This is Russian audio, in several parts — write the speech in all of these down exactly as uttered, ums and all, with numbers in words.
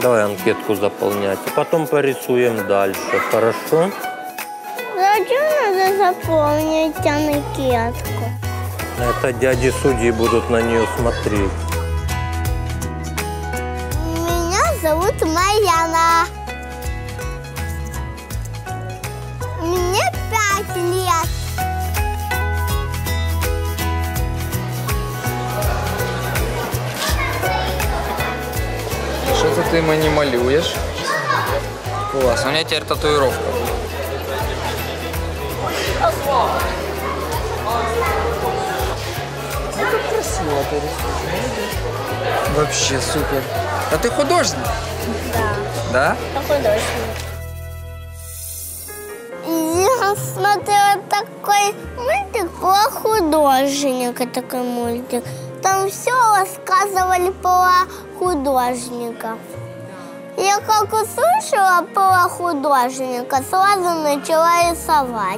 Давай анкетку заполнять, а потом порисуем дальше, хорошо? Зачем надо заполнить анкетку? Это дяди судьи будут на нее смотреть. Меня зовут Марьяна. Мне пять лет. Что-то ты мені малюєш. Класс, у меня теперь татуировка. Ну, как красиво ты рисуешь. Вообще супер. А ты художник? Да. Да? Я художник. Я смотрела такой мультик про художника, такой мультик. Там все рассказывали про художников. Я как услышала про художника, сразу начала рисовать.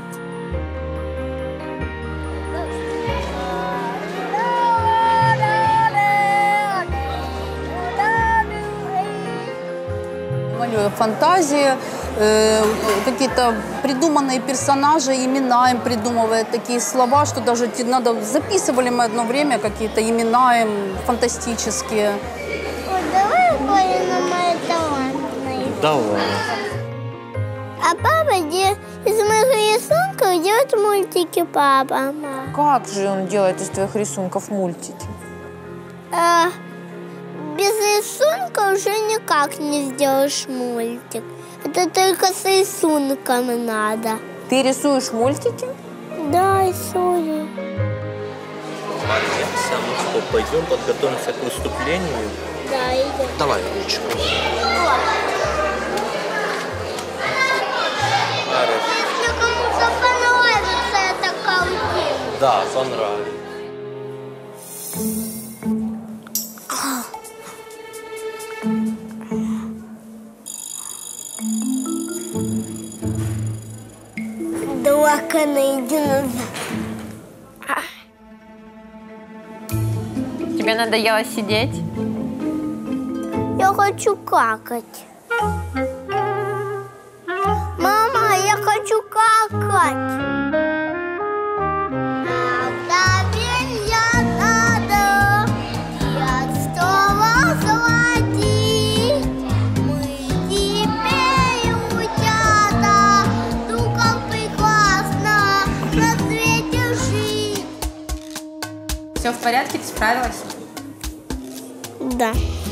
Фантазии, э, какие-то придуманные персонажи, имена им придумывают, такие слова, что даже надо записывали мы одно время какие-то имена им фантастические. Вот давай уходим на мои таланты. Давай. А папа де, из моих рисунков делает мультики, папа. Как же он делает из твоих рисунков мультики? А, без рисунка уже никак не сделаешь мультик. Это только с рисунком надо. Ты рисуешь мультики? Да, рисую. Молодец, а ну что, пойдем подготовимся к выступлению? Да, идем. Давай ручку. Если кому-то понравится эта картина. Да, понравилось. Драконы и динозавры. Тебе надоело сидеть? Я хочу какать. Мама, я хочу какать. Все в порядке, ты справилась? Да.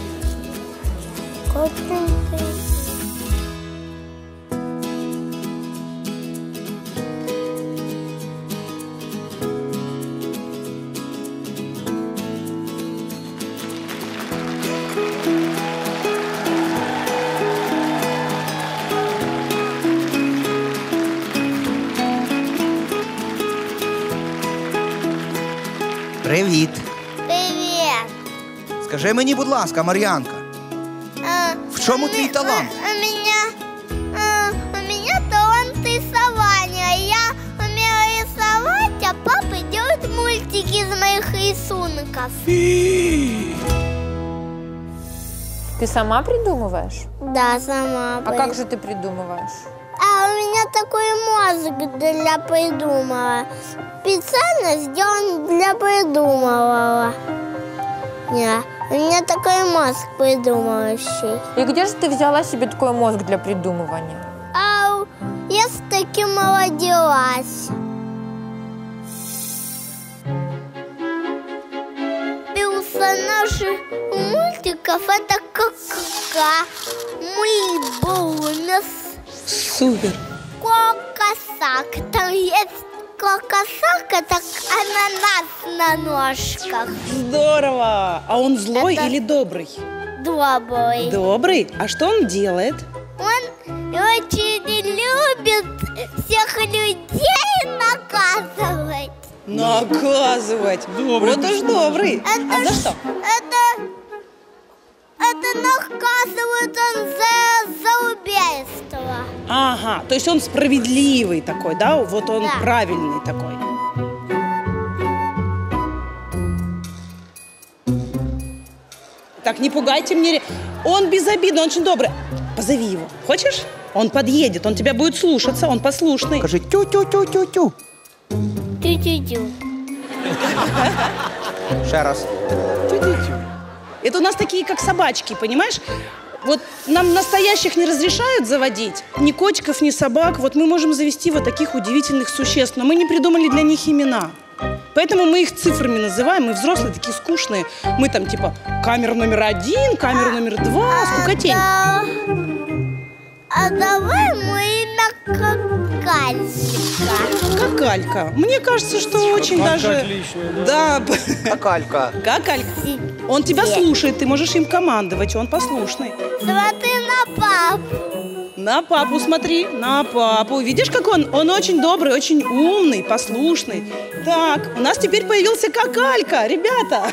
Привіт. Привет. Скажи мені, будь ласка, Мар'янка, А, в чому у твій ме- талант? У, у меня, а, у меня талант рисования. Я умею рисовать, а папа делает мультики из моих рисунков. Ты сама придумываешь? Да, сама. А как же ты придумываешь? А у меня такой мозг для придумала. Специально сделан для придумывала. Не, у меня такой мозг придумывающий. И где же ты взяла себе такой мозг для придумывания? А я с таким родилась. Персонажи мультиков это как мульбонус. Супер. Кокосак. Там есть кокосак, это ананас на ножках. Здорово. А он злой Это- или добрый? Добрый. Добрый. А что он делает? Он очень любит всех людей наказывать. Наказывать. Добрый. Вот уж добрый. Это А за ж- что? Это, это наказывает он за, за убийство. Ага, то есть он справедливый такой, да? Вот он Да. правильный такой. Так, не пугайте мне. Он безобидный, он очень добрый. Позови его. Хочешь? Он подъедет, он тебя будет слушаться, он послушный. Скажи тю-тю-тю-тю-тю. Тю-тю-тю. Ще раз. Это у нас такие, как собачки, понимаешь? Вот нам настоящих не разрешают заводить, ни котиков, ни собак. Вот мы можем завести вот таких удивительных существ, но мы не придумали для них имена. Поэтому мы их цифрами называем, мы взрослые, такие скучные. Мы там типа камера номер один, камера номер два, скукотень. Да. А давай мое имя Какалька. Какалька. Мне кажется, что очень даже... отлично, да. Какалька. Какалька. Он тебя слушает, ты можешь им командовать, он послушный. Смотри на папу. На папу смотри, на папу. Видишь, как он? Он очень добрый, очень умный, послушный. Так, у нас теперь появился Какалька, ребята.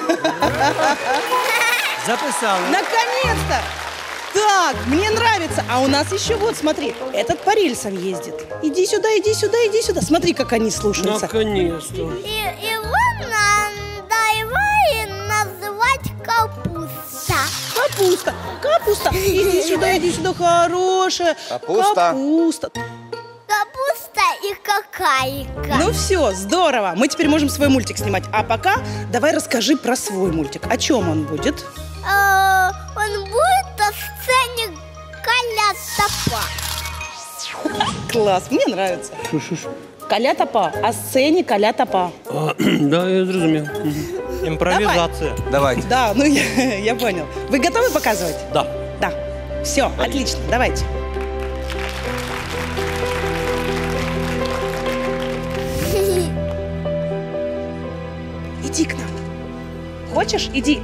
Записали. Наконец-то! Так, мне нравится. А у нас еще вот, смотри, этот по рельсам ездит. Иди сюда, иди сюда, иди сюда. Смотри, как они слушаются. Наконец-то. И его давай называть Капуста. Капуста, капуста. Иди сюда, иди сюда, хорошая. Капуста. Капуста. Капуста и Какайка. Ну все, здорово. Мы теперь можем свой мультик снимать. А пока давай расскажи про свой мультик. О чем он будет? Э, он будет на сцене Коля-Топа. Класс, мне нравится. Коля-Топа. О сцене Коля-Топа. А, да, я зрозумів. Импровизация. Давайте. Да, ну я, я понял. Вы готовы показывать? Да. Да. Все, отлично, давайте. Иди к нам. Хочешь? Иди.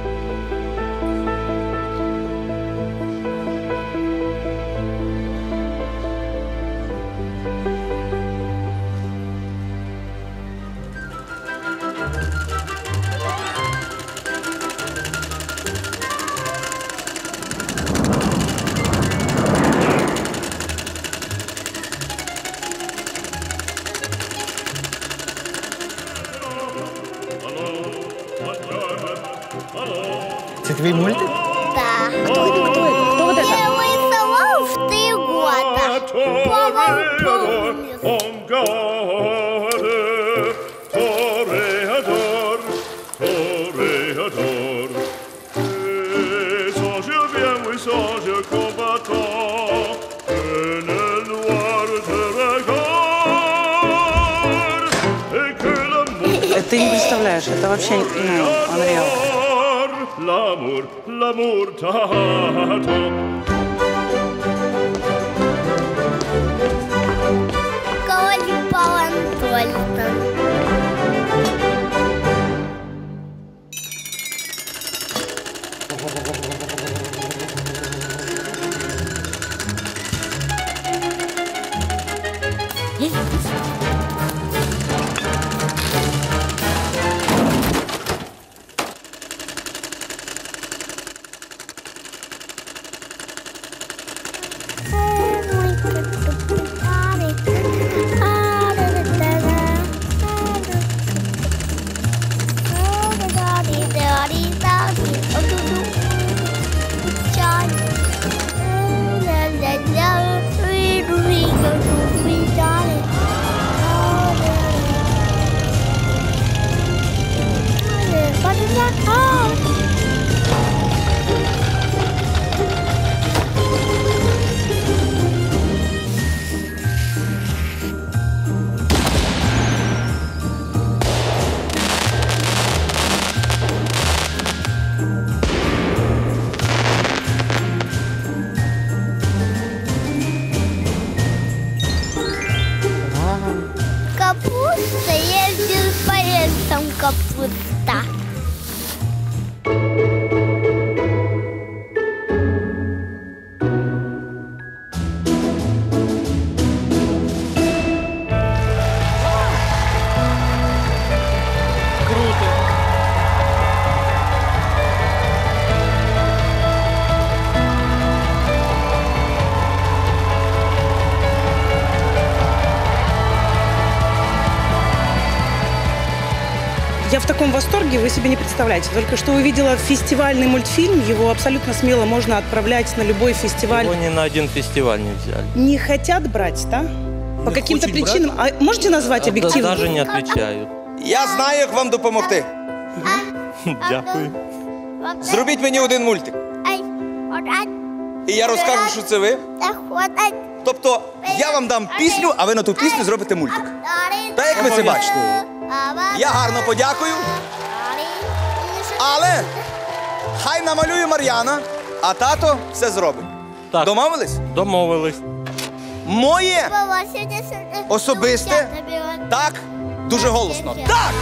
Це твій мультик? Да. Кто это? Кто это? Кто вот Я это? его рисовал в три года. Папа Ты не представляешь, это вообще, ну, unreal. L'amour, l'amour tato. Король Палантольтон. в таком восторге, вы себе не представляете. Только что увидела фестивальный мультфильм, его абсолютно смело можно отправлять на любой фестиваль. Его ни на один фестиваль не взяли. Не хотят брать, да? По каким-то причинам. А можете назвать объективно? Даже не отвечают. Я знаю, як вам допомогти. Дякую. Зробіть мені один мультик. І я розкажу, що це ви. Тобто, я вам дам пісню, а ви на ту пісню зробите мультик. Так, як ви це бачите? Я гарно подякую. Але хай намалює Мар'яна, а тато все зробить. Так. Домовились? Домовились. Моє особисте, так, дуже голосно. Так!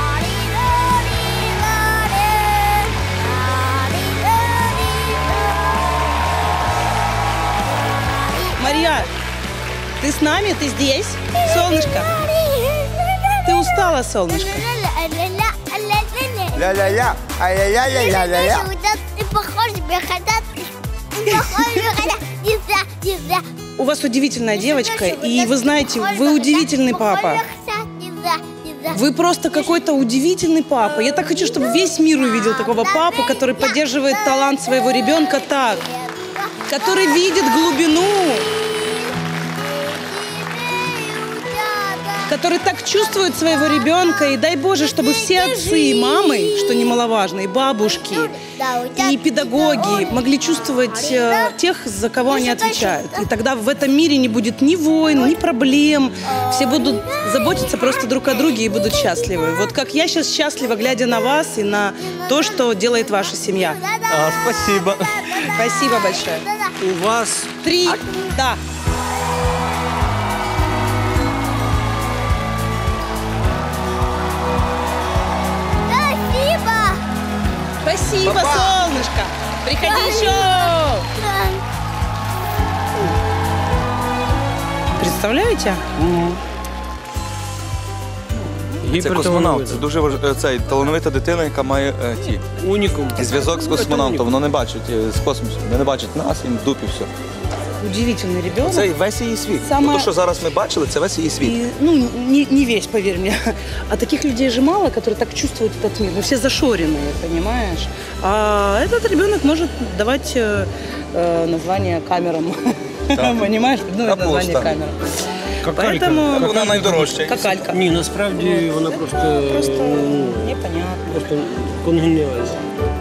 Марья, ты с нами? Ты здесь? Солнышко? Ты устала, солнышко? Ля-ля-ля, ай-я-я-я-я-я-я. Ты похож, мне хотят, ты похож, мне хотят, нельзя, нельзя. У вас удивительная девочка, и вы знаете, вы удивительный папа. Вы просто какой-то удивительный папа. Я так хочу, чтобы весь мир увидел такого папу, который поддерживает талант своего ребенка так, который видит глубину, который так чувствует своего ребенка. И дай Боже, чтобы все отцы и мамы, что немаловажно, и бабушки, и педагоги могли чувствовать э, тех, за кого они отвечают. И тогда в этом мире не будет ни войн, ни проблем. Все будут заботиться просто друг о друге и будут счастливы. Вот как я сейчас счастлива, глядя на вас и на то, что делает ваша семья. А, спасибо. Спасибо большое. У вас Три. Да. Спасибо, Папа. солнышко. Приходи еще. Представляете? Це космонавт. Це дуже важ... е, цей, талановита дитина, яка має е, ті. унікум. Зв'язок з космонавтом. Воно не бачить е, з космосу. Вони не бачать нас, їм в дупі все. Удивительный ребенок. Це весь її світ. Саме- Те, що зараз ми бачили, це весь її світ. И, ну, не, не весь, поверь мне. А таких людей же мало, которые так чувствуют этот мир. Мы все зашоренные, понимаешь? А этот ребенок может давать э, э, название камерам. Понимаешь? Ну, Да название просто. камерам. Какалька. Поэтому... Вона найдорожча. Какалька. Ні, насправді вона просто, Просто ну, непонятно. просто конгеніальна.